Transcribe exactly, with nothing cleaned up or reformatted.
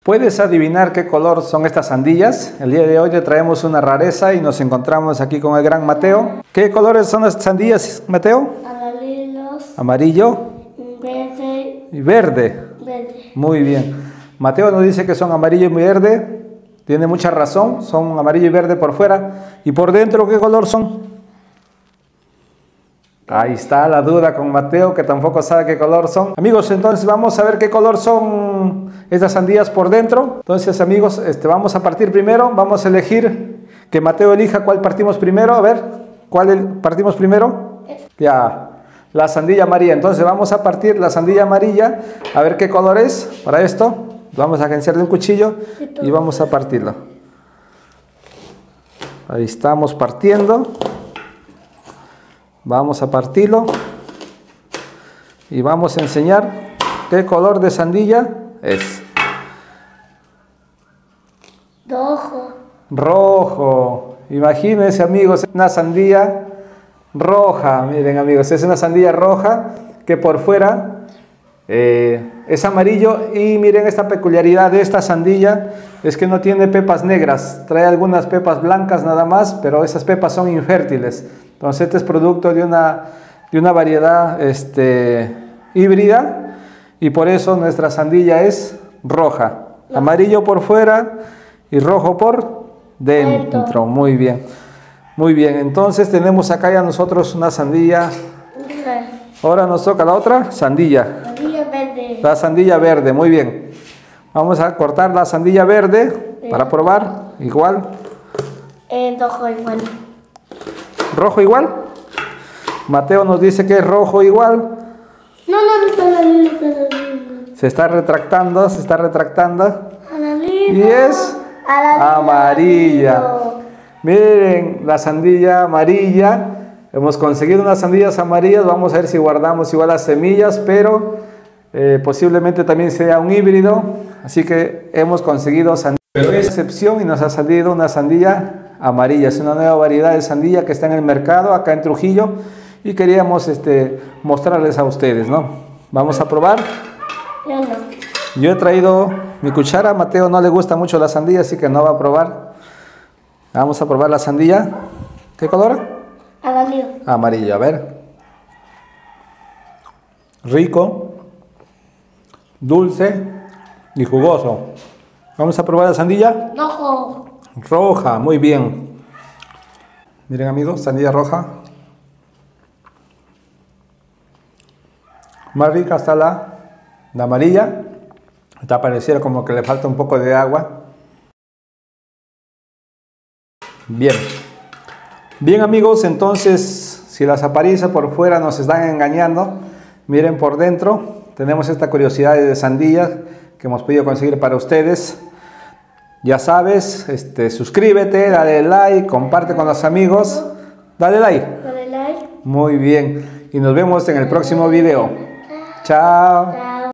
¿Puedes adivinar qué color son estas sandías? El día de hoy te traemos una rareza y nos encontramos aquí con el gran Mateo. ¿Qué colores son las sandías, Mateo? Amarillos. Amarillo. Verde. Y verde. Verde. Muy bien. Mateo nos dice que son amarillo y verde. Tiene mucha razón. Son amarillo y verde por fuera. ¿Y por dentro qué color son? Ahí está la duda con Mateo, que tampoco sabe qué color son. Amigos, entonces vamos a ver qué color son estas sandías por dentro. Entonces, amigos, este, vamos a partir primero. Vamos a elegir que Mateo elija cuál partimos primero. A ver, ¿cuál partimos primero? Ya, la sandía amarilla. Entonces vamos a partir la sandía amarilla. A ver qué color es para esto. Vamos a agenciar de un cuchillo y vamos a partirlo. Ahí estamos partiendo. Vamos a partirlo y vamos a enseñar qué color de sandía es. Rojo. Rojo. Imagínense, amigos, una sandía roja. Miren, amigos, es una sandía roja que por fuera eh, es amarillo. Y miren, esta peculiaridad de esta sandía es que no tiene pepas negras. Trae algunas pepas blancas nada más, pero esas pepas son infértiles. Entonces este es producto de una, de una variedad este, híbrida y por eso nuestra sandía es roja. Amarillo por fuera y rojo por dentro. Muy bien. Muy bien. Entonces tenemos acá ya nosotros una sandía. Ahora nos toca la otra sandía. Sandía verde. La sandía verde. Muy bien. Vamos a cortar la sandía verde para probar. Igual. Eh, rojo igual. ¿Rojo igual? Mateo nos dice que es rojo igual. No, no, no, no, no, no. Se está retractando, se está retractando. Amarillo. Y es amarilla. Miren, la sandía amarilla. Hemos conseguido unas sandías amarillas. Vamos a ver si guardamos igual las semillas, pero eh, posiblemente también sea un híbrido. Así que hemos conseguido sandías. Pero es excepción y nos ha salido una sandía amarilla. Es una nueva variedad de sandía que está en el mercado acá en Trujillo y queríamos este, mostrarles a ustedes, ¿no? Vamos a probar. Yo no. Yo he traído mi cuchara. A Mateo no le gusta mucho la sandía, así que no va a probar. Vamos a probar la sandía. ¿Qué color? Amarillo. Amarillo, a ver. Rico, dulce y jugoso. Vamos a probar la sandía. Rojo. Roja, muy bien. Miren, amigos, sandía roja. Más rica está la, la amarilla. Está pareciera como que le falta un poco de agua. Bien. Bien, amigos, entonces si las apariencias por fuera nos están engañando, miren por dentro. Tenemos esta curiosidad de sandías que hemos podido conseguir para ustedes. Ya sabes, este, suscríbete, dale like, comparte con los amigos. Dale like. Dale like. Muy bien. Y nos vemos en el próximo video. Chao.